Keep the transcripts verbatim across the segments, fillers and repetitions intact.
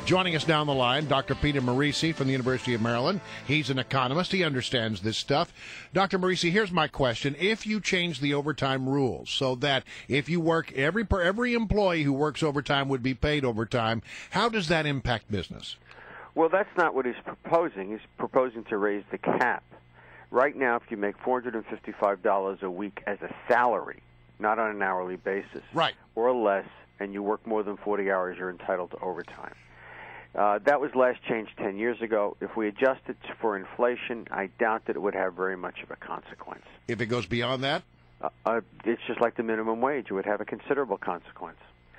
Joining us down the line, Doctor Peter Morici from the University of Maryland. He's an economist. He understands this stuff. Doctor Morici, here's my question. If you change the overtime rules so that if you work, every every employee who works overtime would be paid overtime, how does that impact business? Well, that's not what he's proposing. He's proposing to raise the cap. Right now, if you make four hundred fifty-five dollars a week as a salary, not on an hourly basis, right, or less, and you work more than forty hours, you're entitled to overtime. Uh, that was last changed ten years ago. If we adjust it for inflation, I doubt that it would have very much of a consequence. If it goes beyond that? Uh, uh, it's just like the minimum wage. It would have a considerable consequence.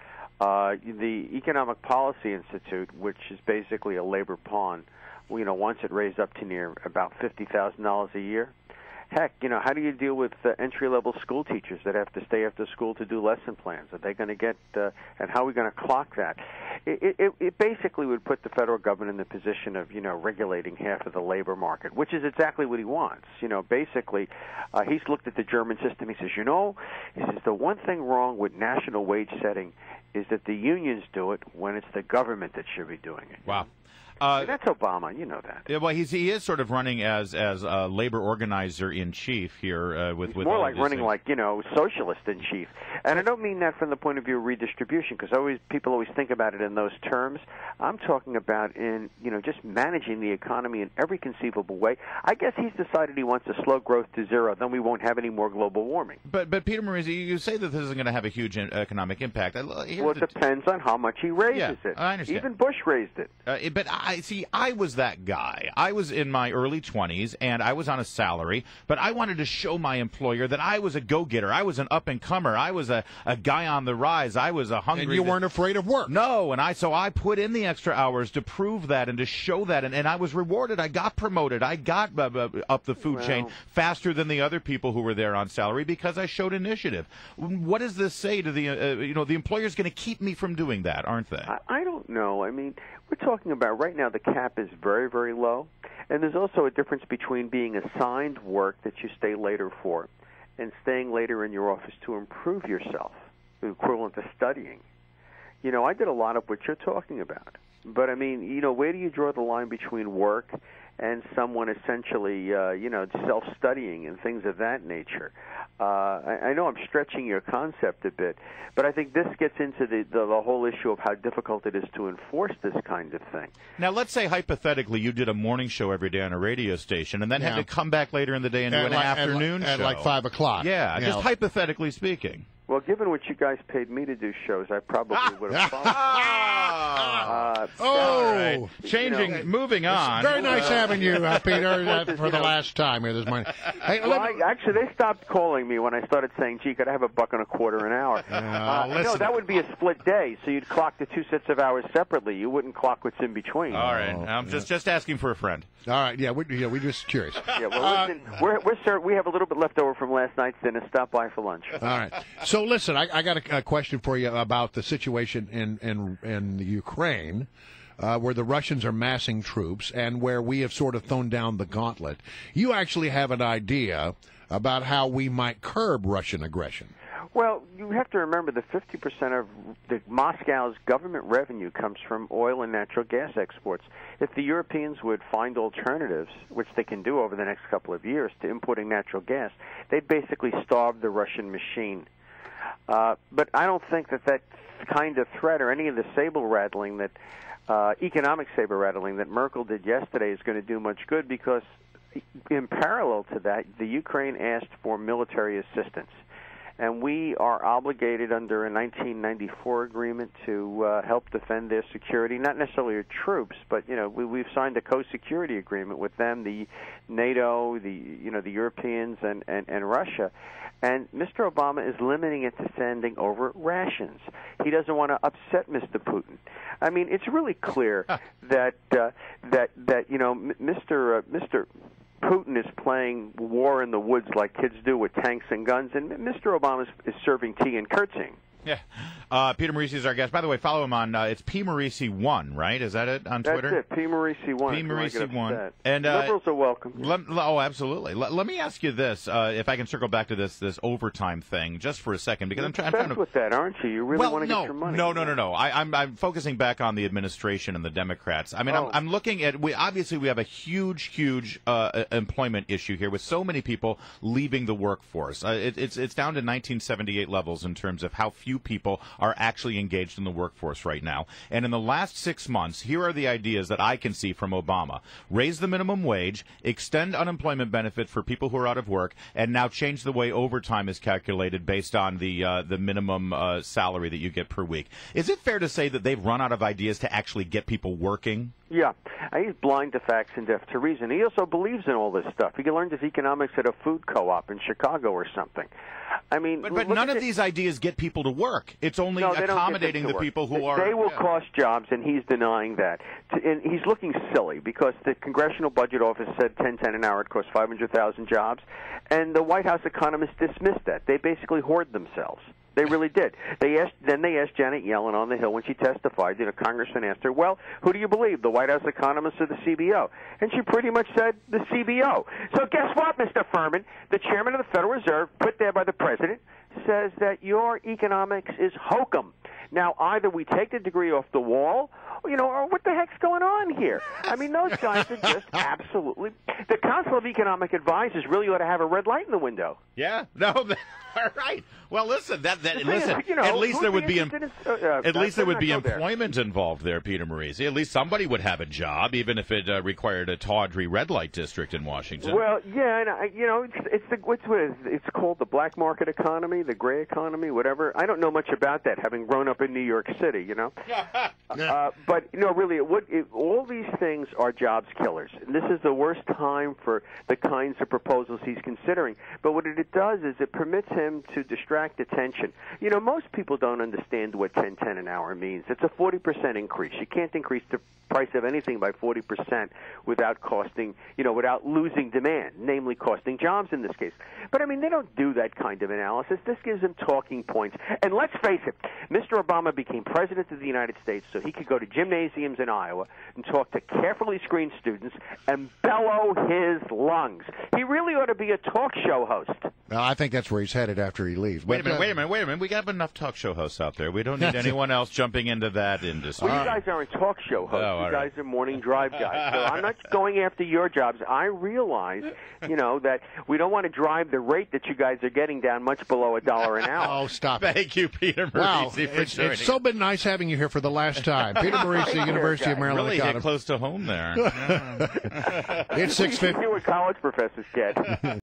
Uh, the Economic Policy Institute, which is basically a labor pawn, well, you know, wants it raised up to near about fifty thousand dollars a year. Heck, you know, how do you deal with uh, entry-level school teachers that have to stay after school to do lesson plans? Are they going to get, uh, and how are we going to clock that? It, it, it basically would put the federal government in the position of, you know, regulating half of the labor market, which is exactly what he wants. You know, basically, uh, he's looked at the German system. He says, you know, he says the one thing wrong with national wage setting is that the unions do it when it's the government that should be doing it. Wow. Uh, that's Obama, you know that. Yeah, well, he's he is sort of running as as a labor organizer in chief here uh, with he's with more all like of these running things. like you know socialist in chief, and I don't mean that from the point of view of redistribution, because always people always think about it in those terms. I'm talking about in you know just managing the economy in every conceivable way. I guess he's decided he wants to slow growth to zero, then we won't have any more global warming. But but Peter Morici, you say that this isn't going to have a huge economic impact. Well, it depends on how much he raises yeah, it. I understand. Even Bush raised it. Uh, but I see. I was that guy. I was in my early twenties, and I was on a salary, but I wanted to show my employer that I was a go-getter. I was an up-and-comer. I was a, a guy on the rise. I was a hungry... And you weren't afraid of work. No, and I so I put in the extra hours to prove that and to show that, and, and I was rewarded. I got promoted. I got uh, uh, up the food well, chain faster than the other people who were there on salary because I showed initiative. What does this say to the, uh, you know, the employer's going to keep me from doing that, aren't they? I, I don't know. I mean, we're talking about right now the cap is very, very low. And there's also a difference between being assigned work that you stay later for and staying later in your office to improve yourself, the equivalent to studying. You know, I did a lot of what you're talking about. But, I mean, you know, where do you draw the line between work and someone essentially, uh, you know, self-studying and things of that nature? Uh, I, I know I'm stretching your concept a bit, but I think this gets into the, the, the whole issue of how difficult it is to enforce this kind of thing. Now, let's say hypothetically you did a morning show every day on a radio station and then yeah. had to come back later in the day and at do an like, afternoon at, show. At like five o'clock. Yeah, you just know. hypothetically speaking. Well, given what you guys paid me to do shows, I probably would have followed. uh, oh, right. Changing, you know, moving on. Very nice uh, having you, uh, Peter, uh, for the last time here this morning. Hey, well, I, actually, they stopped calling me when I started saying, gee, could I have a buck and a quarter an hour? Uh, uh, listen. no, that would be a split day, so you'd clock the two sets of hours separately. You wouldn't clock what's in between. All right. I'm just, just asking for a friend. All right, yeah, we, yeah, we're just curious. Yeah, well, Uh, listen, we're, we're, sir, we have a little bit left over from last night's dinner. Stop by for lunch. All right. So, listen, I, I got a, a question for you about the situation in, in, in Ukraine, uh, where the Russians are massing troops and where we have sort of thrown down the gauntlet. You actually have an idea about how we might curb Russian aggression. Well, you have to remember that fifty percent of the Moscow's government revenue comes from oil and natural gas exports. If the Europeans would find alternatives, which they can do over the next couple of years, to importing natural gas, they'd basically starve the Russian machine. Uh, but I don't think that that kind of threat or any of the saber rattling that uh, economic saber rattling that Merkel did yesterday is going to do much good, because in parallel to that, the Ukraine asked for military assistance. And we are obligated under a nineteen ninety-four agreement to uh, help defend their security, not necessarily our troops, but you know we, we've signed a co-security agreement with them, the NATO, the you know the Europeans, and, and, and Russia. And Mister Obama is limiting it to sending over rations. He doesn't want to upset Mister Putin. I mean, it's really clear that uh, that that you know Mister Uh, Mister Putin is playing war in the woods like kids do with tanks and guns, and Mister Obama is, is serving tea and curtsying. Yeah. Uh, Peter Morici is our guest. By the way, follow him on, uh, it's P. Morici one, right? Is that it on That's Twitter? That's it, P. Morici one. P. Morici one. And, uh, Liberals are welcome. Let, oh, absolutely. Let, let me ask you this, uh, if I can circle back to this this overtime thing just for a second, because You're I'm, try, I'm trying to... with that, aren't you? You really well, want to no, get your money. No, no, no, no. I, I'm, I'm focusing back on the administration and the Democrats. I mean, oh. I'm, I'm looking at, we obviously we have a huge, huge uh, employment issue here with so many people leaving the workforce. Uh, it, it's, it's down to nineteen seventy-eight levels in terms of how few people are actually engaged in the workforce right now. And in the last six months, here are the ideas that I can see from Obama. Raise the minimum wage, extend unemployment benefit for people who are out of work, and now change the way overtime is calculated based on the uh, the minimum uh, salary that you get per week. Is it fair to say that they've run out of ideas to actually get people working? Yeah, he's blind to facts and deaf to reason. He also believes in all this stuff. He learned his economics at a food co-op in Chicago or something. I mean, but, but none of it. these ideas get people to work. It's only no, accommodating the work. people who they, are. They will yeah. cost jobs, and he's denying that. And he's looking silly because the Congressional Budget Office said ten ten an hour it costs five hundred thousand jobs, and the White House economists dismissed that. They basically hoard themselves. They really did. They asked. Then they asked Janet Yellen on the Hill when she testified. You know, Congressman asked her, "Well, who do you believe, the White House economists or the C B O?" And she pretty much said the C B O. So guess what, Mister Furman, the chairman of the Federal Reserve, put there by the president, says that your economics is hokum. Now, either we take the degree off the wall, you know, or what the heck's going on here? I mean, those guys are just absolutely... The Council of Economic Advisors really ought to have a red light in the window. Yeah, no, all right. Well, listen, that that listen. You know, at least there would be em- in, uh, uh, at least there would be there. employment involved there, Peter Morici. At least somebody would have a job, even if it uh, required a tawdry red light district in Washington. Well, yeah, and I, you know, it's it's the what's what is it's called the black market economy, the gray economy, whatever. I don't know much about that, having grown up in New York City, you know. uh, but you know, really, it would, it, all these things are jobs killers. And this is the worst time for the kinds of proposals he's considering. But what it does is it permits him to distract attention. You know, most people don't understand what ten ten an hour means. It's a forty percent increase. You can't increase the price of anything by forty percent without costing, you know, without losing demand, namely costing jobs in this case. But, I mean, they don't do that kind of analysis. This gives them talking points. And let's face it, Mister Obama became president of the United States so he could go to gymnasiums in Iowa and talk to carefully screened students and bellow his lungs. He really ought to be a talk show host. Well, I think that's where he's headed after he leaves. Wait a But, minute, uh, wait a minute, wait a minute. We got enough talk show hosts out there. We don't need anyone else jumping into that industry. Well, you guys aren't talk show hosts. Oh, you right. guys are morning drive guys. So I'm not going after your jobs. I realize, you know, that we don't want to drive the rate that you guys are getting down much below a dollar an hour. Oh, stop it. Thank you, Peter Morici, Wow, for it's, joining. it's so been nice having you here for the last time. Peter Morici, University of Maryland really hit economist. close to home there. It's six fifty. You see what college professors get.